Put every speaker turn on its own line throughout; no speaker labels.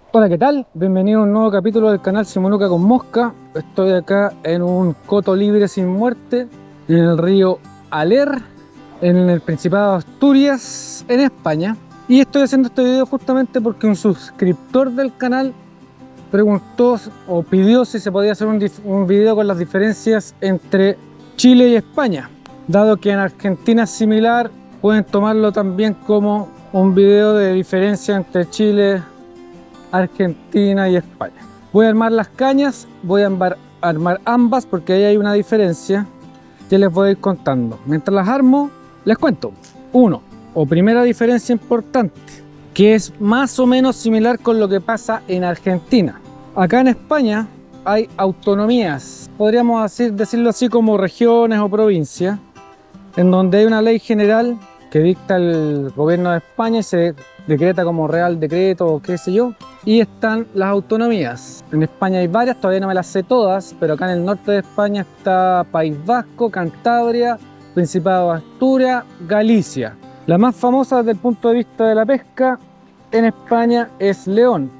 Hola, ¿qué tal? Bienvenido a un nuevo capítulo del canal Simonuca con Mosca. Estoy acá en un coto libre sin muerte, en el río Aler, en el Principado de Asturias, en España. Y estoy haciendo este video justamente porque un suscriptor del canal preguntó o pidió si se podía hacer un video con las diferencias entre Chile y España. Dado que en Argentina es similar, pueden tomarlo también como un video de diferencia entre Chile, Argentina y España. Voy a armar las cañas, voy a armar ambas porque ahí hay una diferencia que les voy a ir contando. Mientras las armo, les cuento. Primera diferencia importante, que es más o menos similar con lo que pasa en Argentina. Acá en España hay autonomías, podríamos decirlo así como regiones o provincias, en donde hay una ley general que dicta el gobierno de España y se decreta como real decreto o qué sé yo. Y están las autonomías. En España hay varias, todavía no me las sé todas, pero acá en el norte de España está País Vasco, Cantabria, Principado de Asturias, Galicia. La más famosa desde el punto de vista de la pesca en España es León.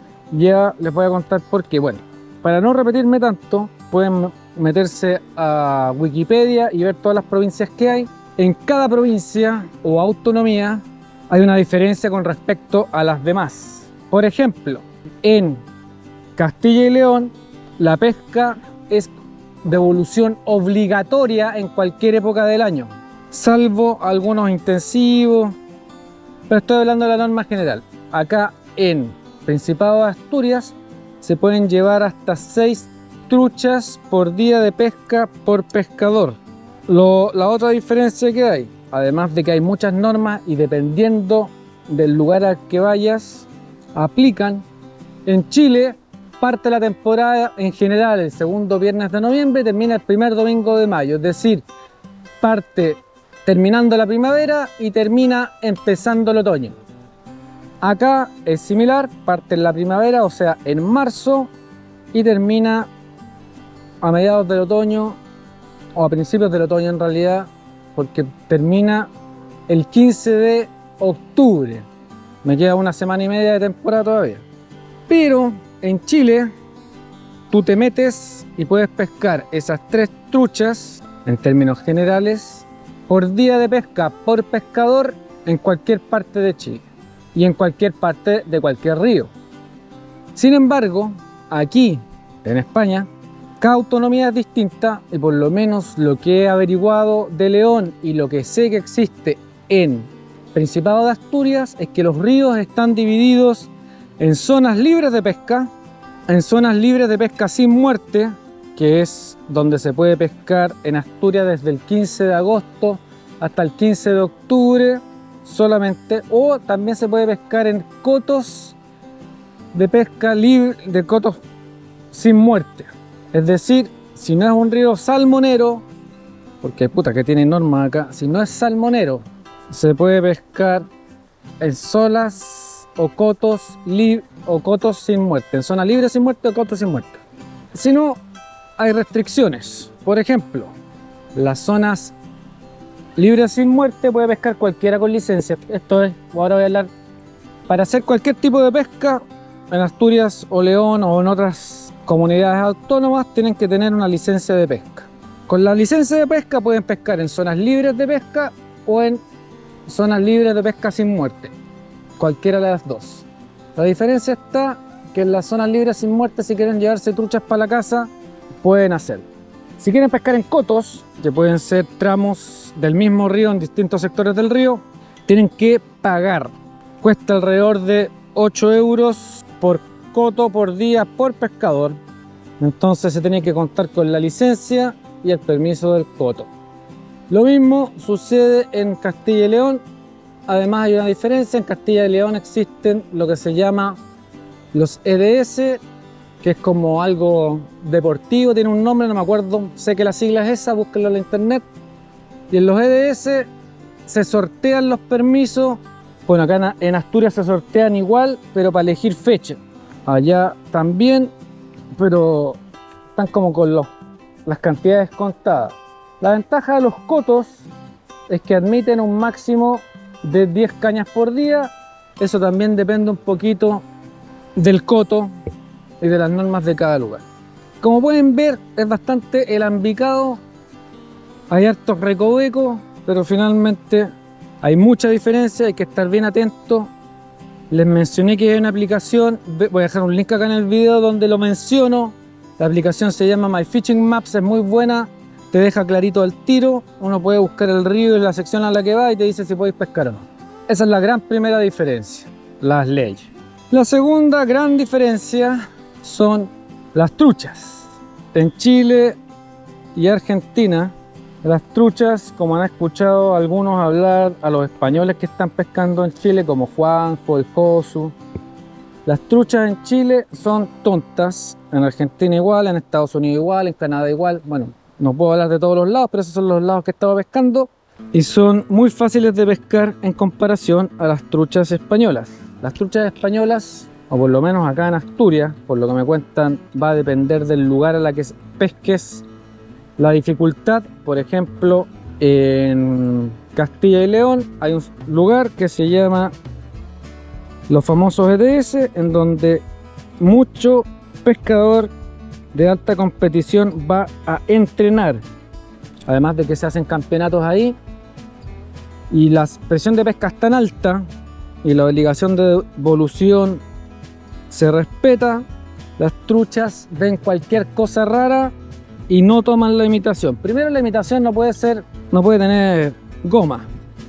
Ya les voy a contar por qué. Bueno, para no repetirme tanto, pueden meterse a Wikipedia y ver todas las provincias que hay. En cada provincia o autonomía hay una diferencia con respecto a las demás. Por ejemplo, en Castilla y León la pesca es de evolución obligatoria en cualquier época del año, salvo algunos intensivos, pero estoy hablando de la norma general. Acá en Principado de Asturias se pueden llevar hasta 6 truchas por día de pesca por pescador. La otra diferencia que hay, además de que hay muchas normas y dependiendo del lugar al que vayas, aplican. En Chile parte la temporada en general el segundo viernes de noviembre y termina el primer domingo de mayo, es decir, parte terminando la primavera y termina empezando el otoño. Acá es similar, parte en la primavera, o sea en marzo, y termina a mediados del otoño o a principios del otoño en realidad, porque termina el 15 de octubre. Me queda una semana y media de temporada todavía. Pero en Chile tú te metes y puedes pescar esas 3 truchas, en términos generales, por día de pesca por pescador en cualquier parte de Chile y en cualquier parte de cualquier río. Sin embargo, aquí en España, cada autonomía es distinta y por lo menos lo que he averiguado de León y lo que sé que existe en Principado de Asturias es que los ríos están divididos en zonas libres de pesca, en zonas libres de pesca sin muerte, que es donde se puede pescar en Asturias desde el 15 de agosto hasta el 15 de octubre solamente, o también se puede pescar en cotos de pesca libre, de cotos sin muerte. Es decir, si no es un río salmonero, porque puta que tiene normas acá, si no es salmonero, se puede pescar en zonas o cotos sin muerte, en zona libre sin muerte o cotos sin muerte. Si no, hay restricciones. Por ejemplo, las zonas libres sin muerte puede pescar cualquiera con licencia. Esto es, ahora voy a hablar, para hacer cualquier tipo de pesca en Asturias o León o en otras comunidades autónomas tienen que tener una licencia de pesca. Con la licencia de pesca pueden pescar en zonas libres de pesca o en zonas libres de pesca sin muerte, cualquiera de las dos. La diferencia está que en las zonas libres sin muerte, si quieren llevarse truchas para la casa, pueden hacerlo. Si quieren pescar en cotos, que pueden ser tramos del mismo río en distintos sectores del río, tienen que pagar. Cuesta alrededor de 8 euros por coto por día por pescador. Entonces se tiene que contar con la licencia y el permiso del coto. Lo mismo sucede en Castilla y León. Además hay una diferencia, en Castilla y León existen lo que se llama los EDS, que es como algo deportivo, tiene un nombre, no me acuerdo, sé que la sigla es esa, búsquenlo en la internet. Y en los EDS se sortean los permisos. Bueno, acá en Asturias se sortean igual, pero para elegir fecha. Allá también, pero están como con las cantidades contadas. La ventaja de los cotos es que admiten un máximo de 10 cañas por día. Eso también depende un poquito del coto y de las normas de cada lugar. Como pueden ver, es bastante alambicado, hay hartos recovecos, pero finalmente hay mucha diferencia, hay que estar bien atento. Les mencioné que hay una aplicación, voy a dejar un link acá en el video donde lo menciono. La aplicación se llama My Fishing Maps, es muy buena, te deja clarito al tiro, uno puede buscar el río y la sección a la que va y te dice si podéis pescar o no. Esa es la gran primera diferencia, las leyes. La segunda gran diferencia son las truchas. En Chile y Argentina, las truchas, como han escuchado algunos hablar a los españoles que están pescando en Chile, como Juanjo, el Josu, las truchas en Chile son tontas, en Argentina igual, en Estados Unidos igual, en Canadá igual. Bueno, no puedo hablar de todos los lados, pero esos son los lados que he estado pescando y son muy fáciles de pescar en comparación a las truchas españolas. Las truchas españolas, o por lo menos acá en Asturias, por lo que me cuentan, va a depender del lugar a la que pesques. La dificultad, por ejemplo, en Castilla y León hay un lugar que se llama los famosos EDS, en donde mucho pescador de alta competición va a entrenar, además de que se hacen campeonatos ahí, y la presión de pesca es tan alta y la obligación de devolución se respeta. Las truchas ven cualquier cosa rara y no toman la imitación. Primero, la imitación no puede tener goma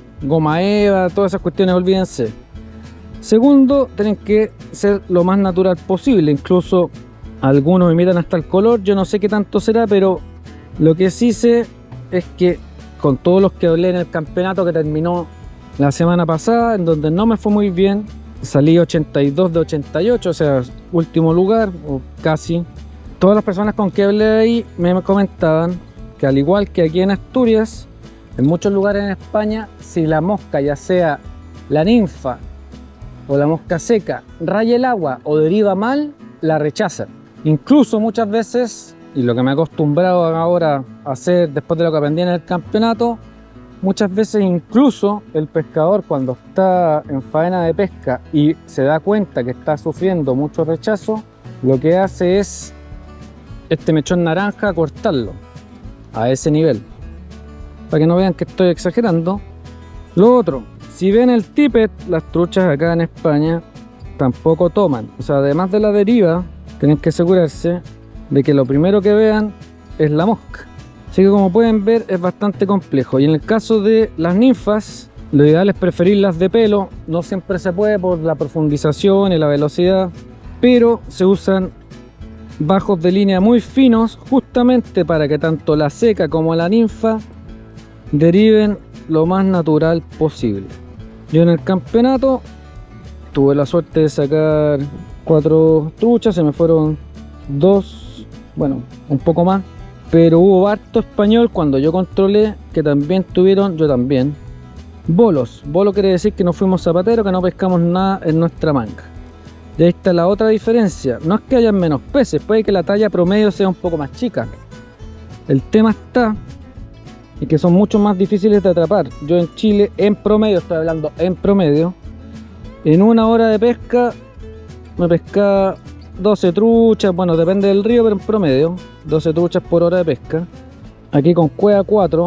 eva, todas esas cuestiones, olvídense. Segundo, tienen que ser lo más natural posible. Incluso algunos imitan hasta el color, yo no sé qué tanto será, pero lo que sí sé es que con todos los que hablé en el campeonato que terminó la semana pasada, en donde no me fue muy bien, salí 82 de 88, o sea, último lugar o casi. Todas las personas con que hablé ahí me comentaban que, al igual que aquí en Asturias, en muchos lugares en España, si la mosca, ya sea la ninfa o la mosca seca, raya el agua o deriva mal, la rechazan. Incluso muchas veces, y lo que me he acostumbrado ahora a hacer después de lo que aprendí en el campeonato, muchas veces incluso el pescador, cuando está en faena de pesca y se da cuenta que está sufriendo mucho rechazo, lo que hace es este mechón naranja cortarlo a ese nivel, para que no vean que estoy exagerando. Lo otro, si ven el tippet, las truchas acá en España tampoco toman, o sea, además de la deriva, tienen que asegurarse de que lo primero que vean es la mosca. Así que, como pueden ver, es bastante complejo. Y en el caso de las ninfas, lo ideal es preferirlas de pelo. No siempre se puede por la profundización y la velocidad, pero se usan bajos de línea muy finos justamente para que tanto la seca como la ninfa deriven lo más natural posible. Yo en el campeonato tuve la suerte de sacar 4 truchas, se me fueron 2, bueno, un poco más, pero hubo harto español cuando yo controlé que también tuvieron, yo también, bolos. Bolo quiere decir que no fuimos zapateros, que no pescamos nada en nuestra manga. Y ahí está la otra diferencia. No es que hayan menos peces, puede que la talla promedio sea un poco más chica. El tema está en que son mucho más difíciles de atrapar. Yo en Chile, en promedio, estoy hablando en promedio, en una hora de pesca me pescaba 12 truchas, bueno, depende del río, pero en promedio 12 truchas por hora de pesca. Aquí con cueva 4.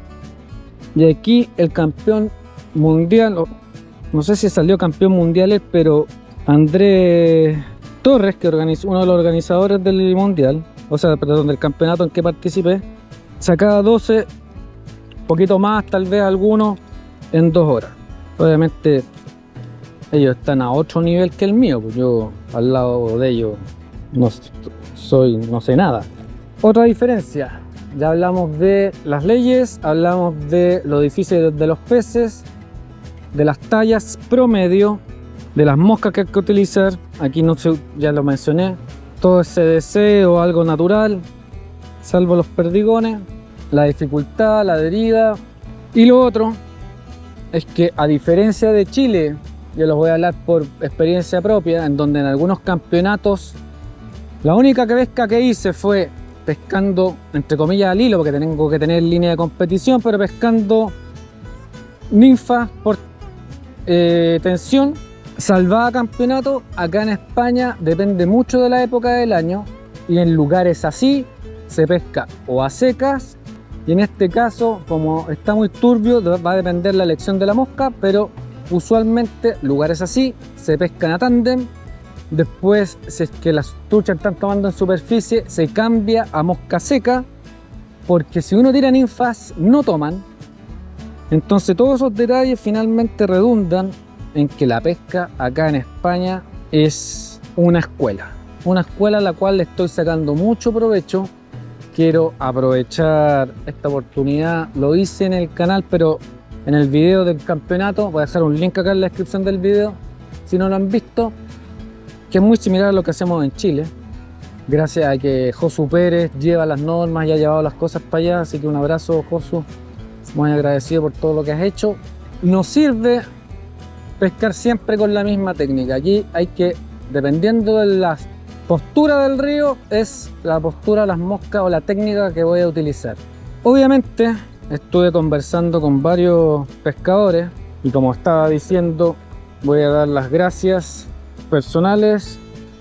Y aquí el campeón mundial, no sé si salió campeón mundial, pero Andrés Torres, que organizó, uno de los organizadores del mundial, o sea, perdón, del campeonato en que participé, sacaba 12, poquito más, tal vez algunos, en 2 horas. Obviamente ellos están a otro nivel que el mío, pues yo al lado de ellos no sé nada. Otra diferencia, ya hablamos de las leyes, hablamos de lo difícil de los peces, de las tallas promedio, de las moscas que hay que utilizar. Aquí no sé, ya lo mencioné, todo es CDC o algo natural, salvo los perdigones, la dificultad, la deriva. Y lo otro es que, a diferencia de Chile, yo los voy a hablar por experiencia propia, en donde en algunos campeonatos la única pesca que hice fue pescando, entre comillas, al hilo, porque tengo que tener línea de competición, pero pescando ninfas por tensión, Salvada campeonato, acá en España depende mucho de la época del año y en lugares así se pesca o a secas, y en este caso, como está muy turbio, va a depender la elección de la mosca, pero usualmente lugares así se pescan a tándem. Después, si es que las truchas están tomando en superficie, se cambia a mosca seca, porque si uno tira ninfas no toman. Entonces todos esos detalles finalmente redundan en que la pesca acá en España es una escuela a la cual le estoy sacando mucho provecho. Quiero aprovechar esta oportunidad, lo hice en el canal, pero en el video del campeonato, voy a dejar un link acá en la descripción del video si no lo han visto, que es muy similar a lo que hacemos en Chile, gracias a que Josu Pérez lleva las normas y ha llevado las cosas para allá. Así que un abrazo, Josu, muy agradecido por todo lo que has hecho. Nos sirve pescar siempre con la misma técnica. Aquí hay que, dependiendo de la postura del río, es la postura de las moscas o la técnica que voy a utilizar. Obviamente estuve conversando con varios pescadores y, como estaba diciendo, voy a dar las gracias personales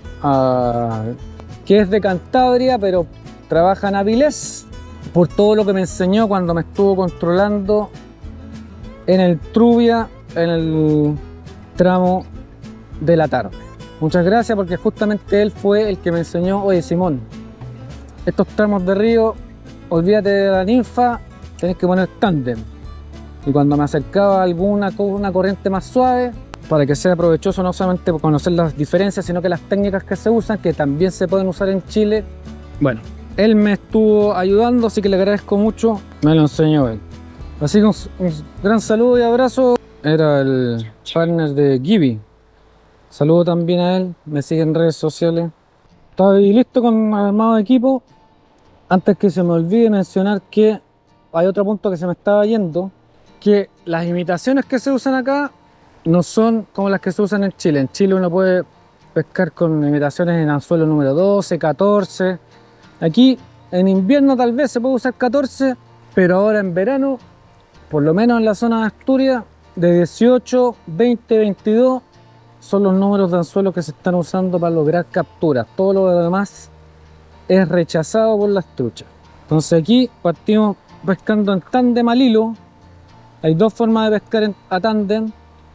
a que es de Cantabria pero trabaja en Avilés, por todo lo que me enseñó cuando me estuvo controlando en el Trubia, en el tramo de la tarde. Muchas gracias, porque justamente él fue el que me enseñó: oye Simón, estos tramos de río, olvídate de la ninfa, tenés que poner tándem. Y cuando me acercaba a alguna corriente más suave, para que sea provechoso no solamente conocer las diferencias, sino que las técnicas que se usan, que también se pueden usar en Chile, bueno, él me estuvo ayudando, así que le agradezco mucho, me lo enseñó él. Así que un gran saludo y abrazo. Era el partner de Gibby. Saludo también a él, me sigue en redes sociales. Estoy listo con armado de equipo. Antes que se me olvide mencionar que hay otro punto que se me estaba yendo, que las imitaciones que se usan acá no son como las que se usan en Chile. En Chile uno puede pescar con imitaciones en anzuelo número 12, 14. Aquí en invierno tal vez se puede usar 14, pero ahora en verano, por lo menos en la zona de Asturias, de 18, 20, 22 son los números de anzuelos que se están usando para lograr capturas. Todo lo demás es rechazado por las truchas. Entonces aquí partimos pescando en tándem al hilo. Hay dos formas de pescar a tándem.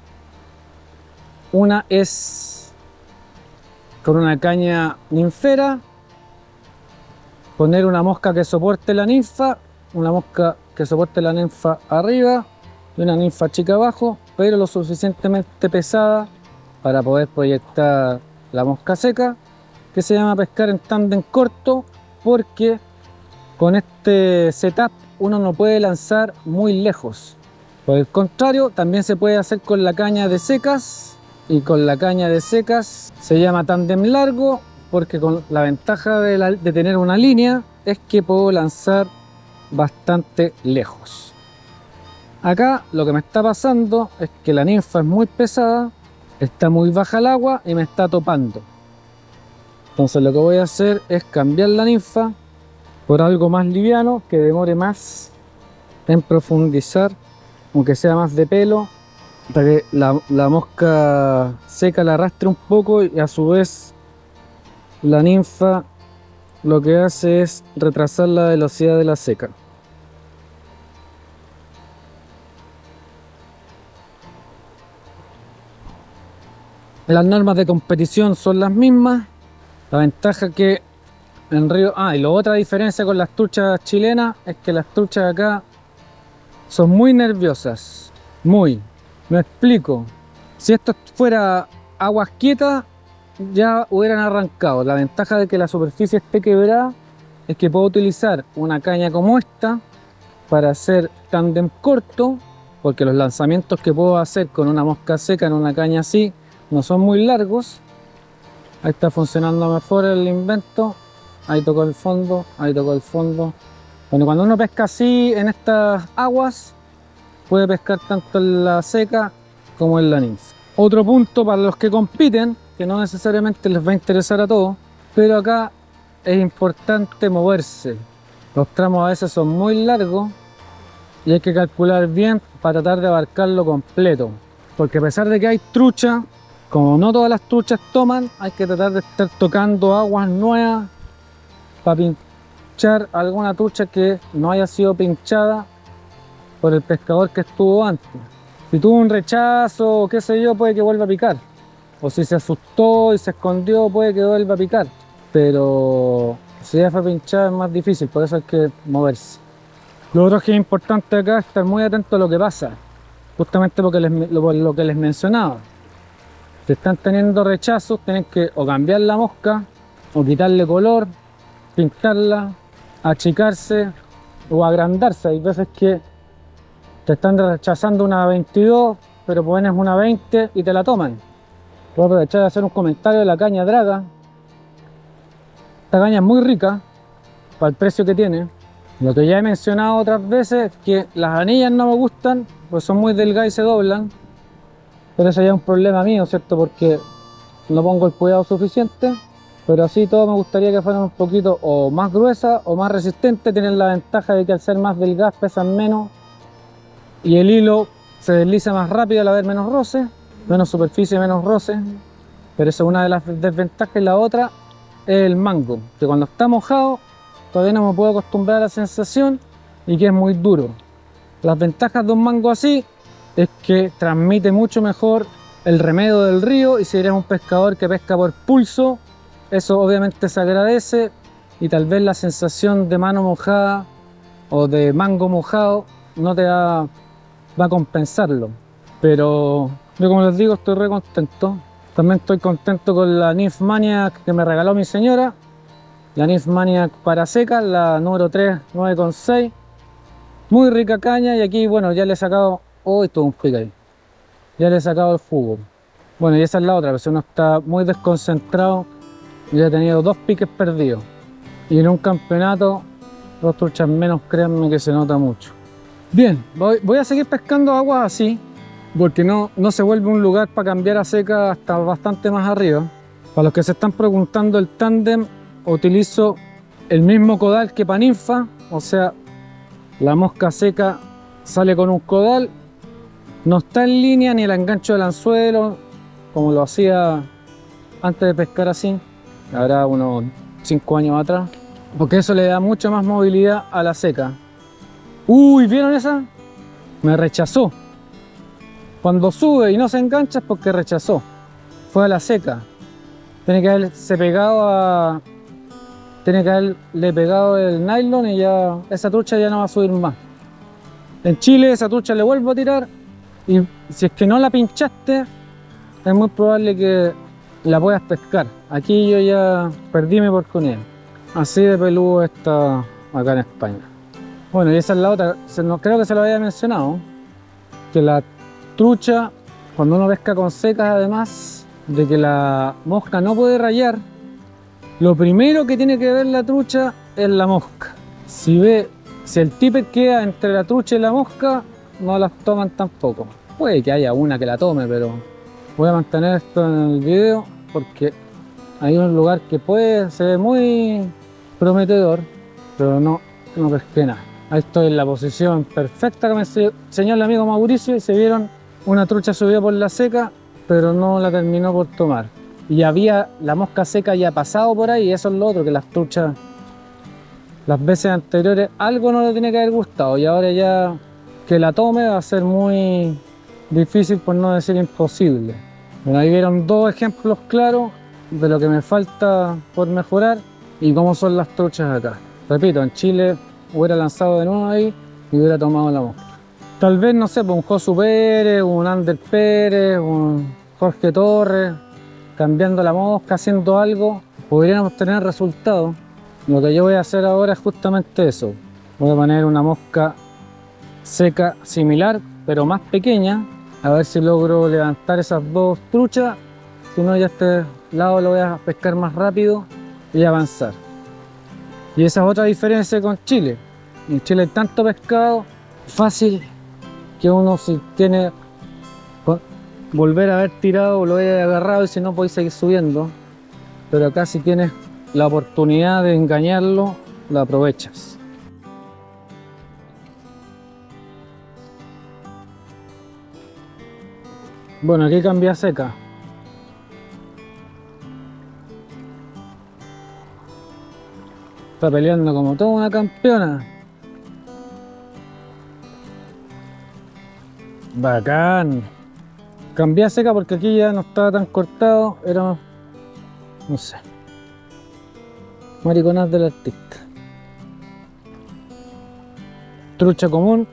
Una es con una caña ninfera, poner una mosca que soporte la ninfa, una mosca que soporte la ninfa arriba y una ninfa chica abajo, pero lo suficientemente pesada para poder proyectar la mosca seca, que se llama pescar en tándem corto, porque con este setup uno no puede lanzar muy lejos. Por el contrario, también se puede hacer con la caña de secas, y con la caña de secas se llama tándem largo, porque con la ventaja de tener una línea es que puedo lanzar bastante lejos. Acá lo que me está pasando es que la ninfa es muy pesada, está muy baja el agua y me está topando. Entonces lo que voy a hacer es cambiar la ninfa por algo más liviano, que demore más en profundizar, aunque sea más de pelo, para que la mosca seca la arrastre un poco, y a su vez la ninfa lo que hace es retrasar la velocidad de la seca. Las normas de competición son las mismas. La ventaja que en río... y la otra diferencia con las truchas chilenas es que las truchas acá son muy nerviosas. Muy. Me explico. Si esto fuera aguas quietas, ya hubieran arrancado. La ventaja de que la superficie esté quebrada es que puedo utilizar una caña como esta para hacer tándem corto, porque los lanzamientos que puedo hacer con una mosca seca en una caña así no son muy largos. Ahí está funcionando mejor el invento. Ahí tocó el fondo, ahí tocó el fondo. Bueno, cuando uno pesca así en estas aguas, puede pescar tanto en la seca como en la ninfa. Otro punto para los que compiten, que no necesariamente les va a interesar a todos, pero acá es importante moverse. Los tramos a veces son muy largos y hay que calcular bien para tratar de abarcarlo completo, porque a pesar de que hay trucha, Como no todas las truchas toman, hay que tratar de estar tocando aguas nuevas para pinchar alguna trucha que no haya sido pinchada por el pescador que estuvo antes. Si tuvo un rechazo o qué sé yo, puede que vuelva a picar. O si se asustó y se escondió, puede que vuelva a picar. Pero si ya fue pinchada es más difícil, por eso hay que moverse. Lo otro que es importante acá es estar muy atento a lo que pasa. Justamente porque lo que les mencionaba. Si están teniendo rechazos, tienen que o cambiar la mosca, o quitarle color, pintarla, achicarse o agrandarse. Hay veces que te están rechazando una 22, pero pones una 20 y te la toman. Voy a aprovechar de hacer un comentario de la caña Draga. Esta caña es muy rica para el precio que tiene. Lo que ya he mencionado otras veces es que las anillas no me gustan, pues son muy delgadas y se doblan. Pero eso ya es un problema mío, ¿cierto? Porque no pongo el cuidado suficiente. Pero así todo me gustaría que fueran un poquito o más gruesas o más resistentes. Tienen la ventaja de que al ser más delgadas pesan menos. Y el hilo se desliza más rápido al haber menos roce. Menos superficie, menos roce. Pero esa es una de las desventajas. Y la otra es el mango, que cuando está mojado todavía no me puedo acostumbrar a la sensación y que es muy duro. Las ventajas de un mango así es que transmite mucho mejor el remedio del río, y si eres un pescador que pesca por pulso, eso obviamente se agradece, y tal vez la sensación de mano mojada o de mango mojado no te va a compensarlo. Pero yo, como les digo, estoy re contento. También estoy contento con la Nymph Maniac que me regaló mi señora, la Nymph Maniac para seca, la número 3 9,6. Muy rica caña, y aquí bueno, ya le he sacado, oh, esto es un pico ahí, ya le he sacado el jugo. Bueno, y esa es la otra, si uno está muy desconcentrado, ya he tenido 2 piques perdidos, y en un campeonato 2 truchas menos, créanme que se nota mucho. Bien, voy a seguir pescando aguas así, porque no se vuelve un lugar para cambiar a seca hasta bastante más arriba. Para los que se están preguntando, el tándem utilizo el mismo codal que para ninfa, o sea, la mosca seca sale con un codal, no está en línea ni el engancho del anzuelo como lo hacía antes de pescar así, habrá unos 5 años atrás, porque eso le da mucha más movilidad a la seca. Uy, ¿vieron esa? Me rechazó. Cuando sube y no se engancha es porque rechazó, fue a la seca. Tiene que haberse pegado tiene que haberle pegado el nylon, y ya esa trucha ya no va a subir más. En Chile esa trucha le vuelvo a tirar, y si es que no la pinchaste es muy probable que la puedas pescar. Aquí yo ya perdí mi oportunidad. Así de peludo está acá en España. Bueno, y esa es la otra, creo que se lo había mencionado, que la trucha, cuando uno pesca con secas, además de que la mosca no puede rayar, lo primero que tiene que ver la trucha es la mosca. Si el tippet queda entre la trucha y la mosca, no las toman tampoco. Puede que haya una que la tome, pero voy a mantener esto en el video porque hay un lugar que se ve muy prometedor, pero no pesqué nada. Ahí estoy en la posición perfecta que me enseñó el amigo Mauricio, y se vieron una trucha subida por la seca, pero no la terminó por tomar. Y había la mosca seca ya pasado por ahí, y eso es lo otro, que las truchas las veces anteriores algo no le tiene que haber gustado, y ahora ya que la tome va a ser muy difícil, por no decir imposible. Bueno, ahí vieron 2 ejemplos claros de lo que me falta por mejorar y cómo son las truchas acá. Repito, en Chile hubiera lanzado de nuevo ahí y hubiera tomado la mosca. Tal vez, no sé, pues un Josu Pérez, un Ander Pérez, un Jorge Torres, cambiando la mosca, haciendo algo, podríamos tener resultados. Lo que yo voy a hacer ahora es justamente eso. Voy a poner una mosca seca similar, pero más pequeña, a ver si logro levantar esas 2 truchas. Si no, ya este lado lo voy a pescar más rápido y avanzar. Y esa es otra diferencia con Chile. En Chile hay tanto pescado fácil que uno, si tiene volver a haber tirado, lo he agarrado, y si no podéis seguir subiendo. Pero acá, si tienes la oportunidad de engañarlo, la aprovechas. Bueno, aquí cambié a seca. Está peleando como toda una campeona. Bacán. Cambié a seca porque aquí ya no estaba tan cortado. Era, no sé, mariconas del artista. Trucha común,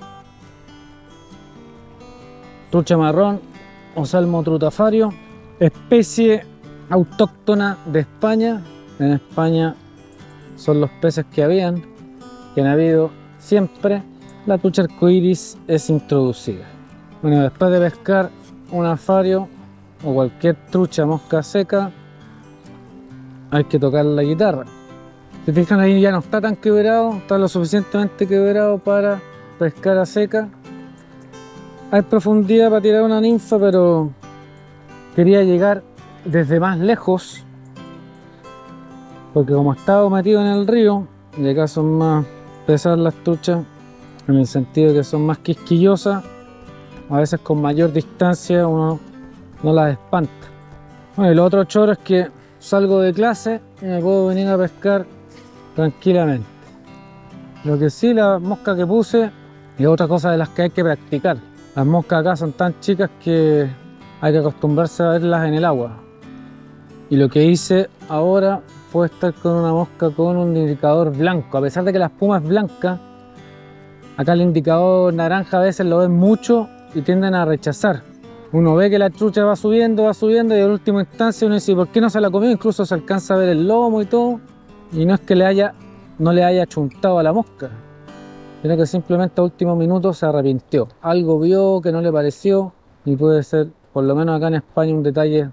trucha marrón o salmo trutafario, especie autóctona de España. En España son los peces que han habido siempre. La trucha arcoíris es introducida. Bueno, después de pescar un afario o cualquier trucha mosca seca, hay que tocar la guitarra. Si fijan, ahí ya no está tan quebrado, está lo suficientemente quebrado para pescar a seca. Hay profundidad para tirar una ninfa, pero quería llegar desde más lejos, porque como estaba metido en el río, y acá son más pesadas las truchas, en el sentido de que son más quisquillosas, a veces con mayor distancia uno no las espanta. Bueno, y lo otro choro es que salgo de clase y me puedo venir a pescar tranquilamente. Lo que sí, la mosca que puse es otra cosa de las que hay que practicar. Las moscas acá son tan chicas que hay que acostumbrarse a verlas en el agua. Y lo que hice ahora fue estar con una mosca con un indicador blanco. A pesar de que la espuma es blanca, acá el indicador naranja a veces lo ven mucho y tienden a rechazar. Uno ve que la trucha va subiendo y en última instancia uno dice, ¿por qué no se la comió? Incluso se alcanza a ver el lomo y todo. Y no es que no le haya chuntado a la mosca, sino que simplemente a último minuto se arrepintió. Algo vio que no le pareció y puede ser, por lo menos acá en España, un detalle.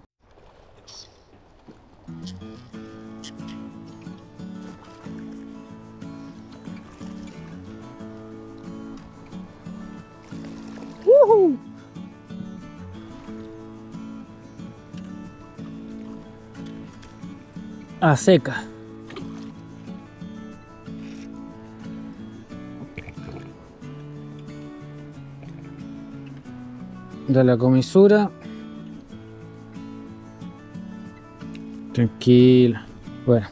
A seca. De la comisura. Tranquila. Bueno,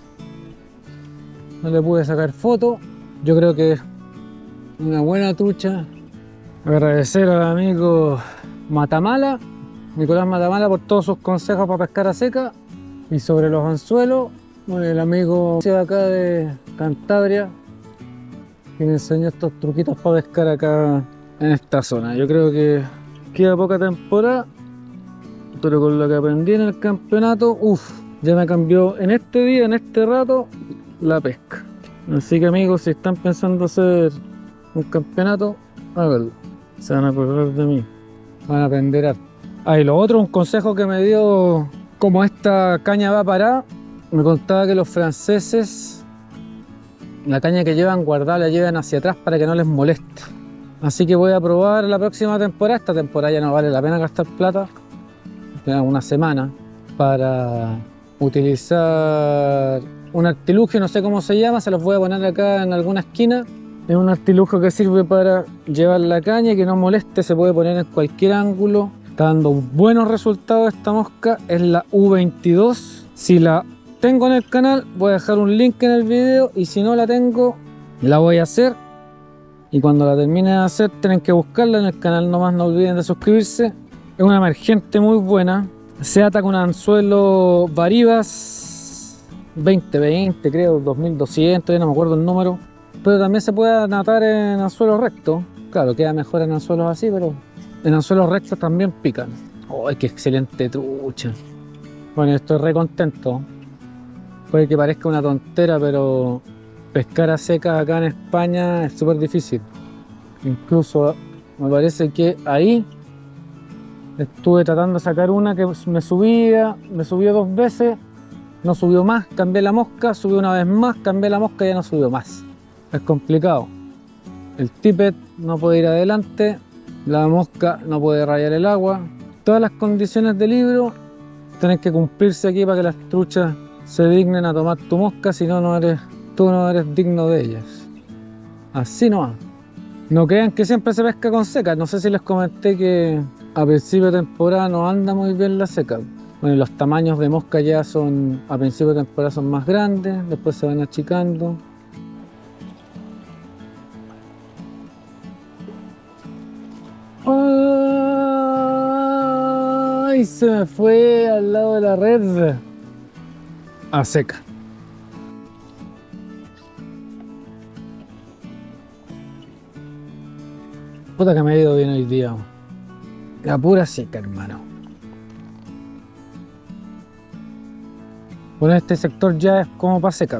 no le pude sacar foto. Yo creo que es una buena trucha. Agradecer al amigo Matamala, Nicolás Matamala, por todos sus consejos para pescar a seca. Y sobre los anzuelos, bueno, el amigo de acá de Cantabria, que me enseñó estos truquitos para pescar acá en esta zona. Yo creo que queda poca temporada, pero con lo que aprendí en el campeonato, ya me cambió en este día, en este rato, la pesca. Así que amigos, si están pensando hacer un campeonato, háganlo. Se van a acordar de mí, van a aprender harto. Y lo otro, un consejo que me dio, como esta caña va parada, me contaba que los franceses, la caña que llevan guardada la llevan hacia atrás para que no les moleste. Así que voy a probar la próxima temporada. Esta temporada ya no vale la pena gastar plata, una semana, para utilizar un artilugio, no sé cómo se llama, se los voy a poner acá en alguna esquina. Es un artilugio que sirve para llevar la caña y que no moleste, se puede poner en cualquier ángulo. Está dando buenos resultados esta mosca, es la U22. Si la tengo en el canal, voy a dejar un link en el video, y si no la tengo, la voy a hacer. Y cuando la termine de hacer, tienen que buscarla en el canal nomás, no olviden de suscribirse. Es una emergente muy buena. Se ata con anzuelo Varivas 2020, creo, 2200, ya no me acuerdo el número. Pero también se puede atar en anzuelo recto. Claro, queda mejor en anzuelos así, pero en anzuelos rectos también pican. ¡Ay, qué excelente trucha! Bueno, estoy re contento. Puede que parezca una tontera, pero pescar a seca acá en España es súper difícil. Incluso me parece que ahí estuve tratando de sacar una que me subió 2 veces, no subió más, cambié la mosca, subió una vez más, cambié la mosca y ya no subió más. Es complicado. El tippet no puede ir adelante, la mosca no puede rayar el agua. Todas las condiciones del libro tienen que cumplirse aquí para que las truchas se dignen a tomar tu mosca, si no, tú no eres digno de ellas. Así no va. No crean que siempre se pesca con seca. No sé si les comenté que a principio de temporada no anda muy bien la seca. Bueno, los tamaños de mosca ya son, a principio de temporada son más grandes, después se van achicando. Ay, se me fue al lado de la red. A seca. Puta que me ha ido bien hoy día. La pura seca, hermano. Bueno, este sector ya es como para secar.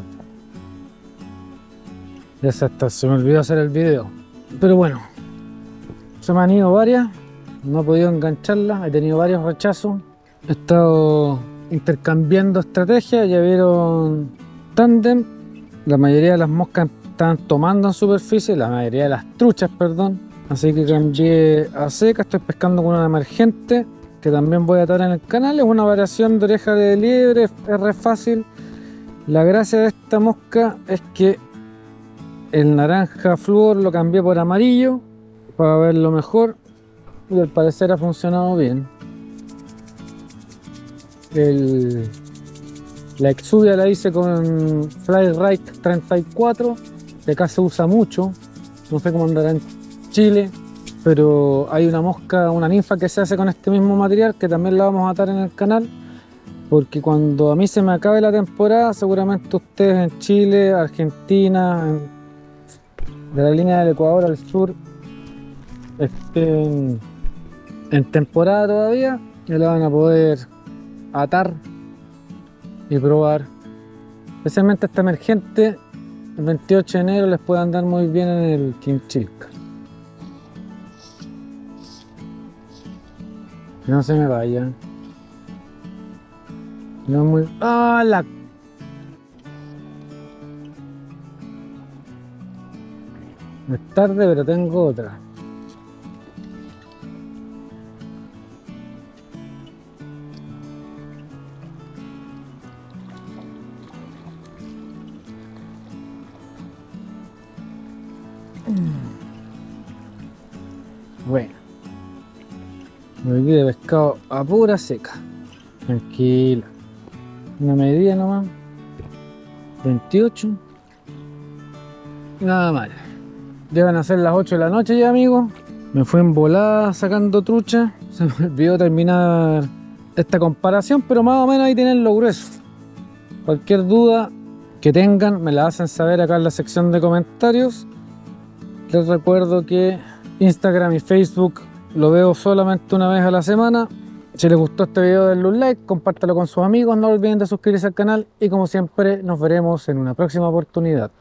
Ya se me olvidó hacer el video. Pero bueno, se me han ido varias. No he podido engancharlas. He tenido varios rechazos. He estado intercambiando estrategias. Ya vieron tándem. La mayoría de las moscas están tomando en superficie. La mayoría de las truchas, perdón. Así que cambié a seca. Estoy pescando con una emergente que también voy a atar en el canal. Es una variación de oreja de liebre. Es re fácil. La gracia de esta mosca es que el naranja flúor lo cambié por amarillo para verlo mejor y al parecer ha funcionado bien. La exuvia la hice con Fly-Rite 34, que acá se usa mucho, no sé cómo andará en Chile, pero hay una mosca, una ninfa que se hace con este mismo material que también la vamos a atar en el canal, porque cuando a mí se me acabe la temporada, seguramente ustedes en Chile, Argentina, de la línea del Ecuador al sur, estén en temporada todavía y la van a poder atar y probar. Especialmente esta emergente, el 28 de enero les puede andar muy bien en el Quinchilca. Que no se me vaya. No es muy... ¡Ah, la! Es tarde, pero tengo otra. Bueno, me quedé de pescado a pura seca. Tranquila. Una medida nomás. 28. Nada mal. Llegan a ser las 8 de la noche ya, amigos. Me fui en volada sacando trucha. Se me olvidó terminar esta comparación, pero más o menos ahí tienen lo grueso. Cualquier duda que tengan me la hacen saber acá en la sección de comentarios. Les recuerdo que Instagram y Facebook lo veo solamente una vez a la semana. Si les gustó este video, denle un like, compártelo con sus amigos, no olviden de suscribirse al canal y como siempre nos veremos en una próxima oportunidad.